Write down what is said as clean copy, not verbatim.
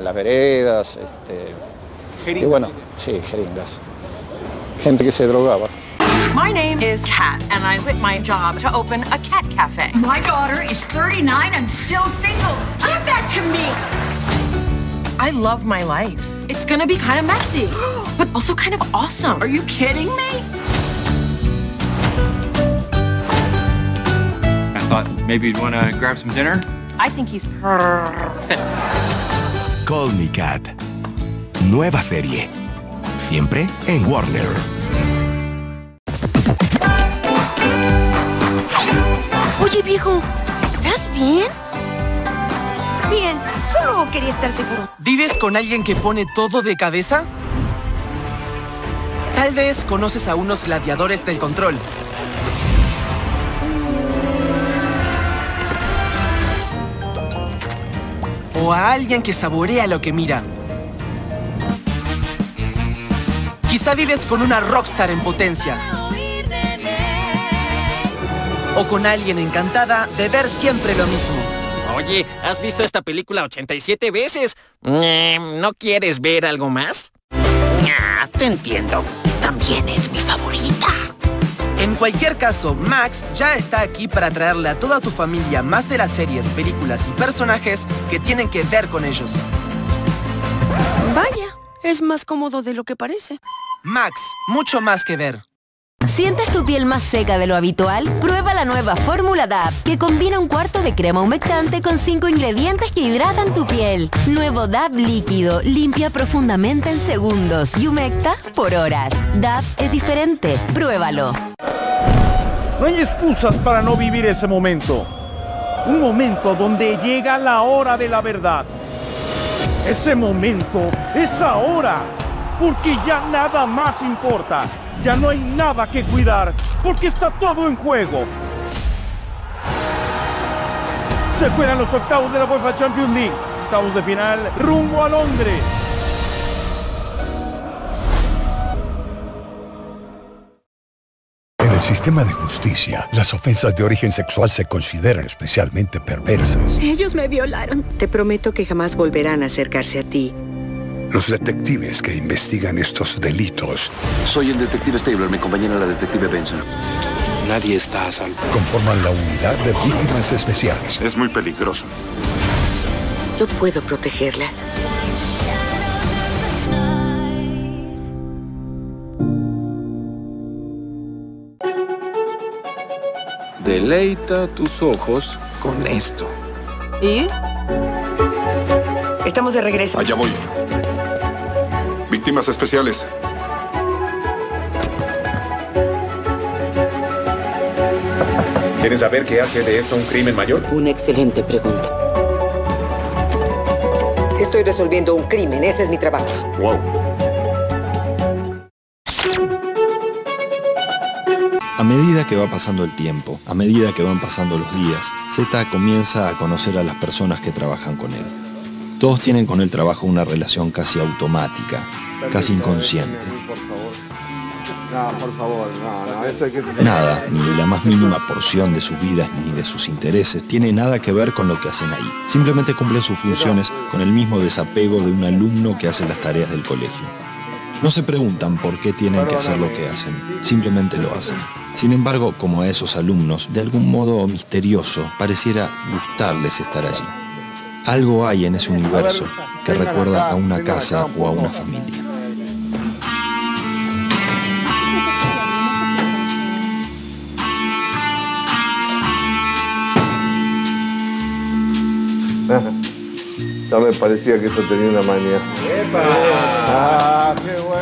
las veredas, y bueno, sí, jeringas. Gente que se drogaba. My name is Kat, and I quit my job to open a cat cafe. My daughter is 39 and still single. Give that to me. I love my life. It's gonna be kind of messy, but also kind of awesome. Are you kidding me? I thought maybe you'd want to grab some dinner. I think he's perfect. Call Me Kat. Nueva serie. Siempre en Warner. Oye, viejo, ¿estás bien? Bien, solo quería estar seguro. ¿Vives con alguien que pone todo de cabeza? Tal vez conoces a unos gladiadores del control. O a alguien que saborea lo que mira. Quizá vives con una rockstar en potencia. O con alguien encantada de ver siempre lo mismo. Oye, ¿has visto esta película 87 veces? ¿No quieres ver algo más? Te entiendo. También es mi favorita. En cualquier caso, Max ya está aquí para traerle a toda tu familia más de las series, películas y personajes que tienen que ver con ellos. Vaya, es más cómodo de lo que parece. Max, mucho más que ver. ¿Sientes tu piel más seca de lo habitual? Prueba la nueva fórmula DAP, que combina un cuarto de crema humectante con 5 ingredientes que hidratan tu piel. Nuevo DAP líquido, limpia profundamente en segundos y humecta por horas. DAP es diferente, pruébalo. No hay excusas para no vivir ese momento. Un momento donde llega la hora de la verdad. Ese momento es ahora, porque ya nada más importa. Ya no hay nada que cuidar, porque está todo en juego. Se juegan los octavos de la UEFA Champions League. Octavos de final rumbo a Londres. En el sistema de justicia, las ofensas de origen sexual se consideran especialmente perversas. Ellos me violaron. Te prometo que jamás volverán a acercarse a ti. Los detectives que investigan estos delitos... Soy el detective Stabler, mi compañera la detective Benson. Nadie está a salvo. Conforman la unidad de víctimas especiales. Es muy peligroso. Yo puedo protegerla. Deleita tus ojos con esto. ¿Y? Estamos de regreso. Allá voy. Víctimas especiales. ¿Quieren saber qué hace de esto un crimen mayor? Una excelente pregunta. Estoy resolviendo un crimen, ese es mi trabajo. Wow. A medida que va pasando el tiempo, a medida que van pasando los días, Z comienza a conocer a las personas que trabajan con él. Todos tienen con el trabajo una relación casi automática, casi inconsciente. No, por favor, no, esto hay que... Nada, ni la más mínima porción de sus vidas ni de sus intereses tiene nada que ver con lo que hacen ahí. Simplemente cumplen sus funciones con el mismo desapego de un alumno que hace las tareas del colegio. No se preguntan por qué tienen que hacer lo que hacen, simplemente lo hacen. Sin embargo, como a esos alumnos, de algún modo misterioso, pareciera gustarles estar allí. Algo hay en ese universo que recuerda a una casa o a una familia. Ya me parecía que esto tenía una manía. ¡Epa! ¡Ah, qué bueno!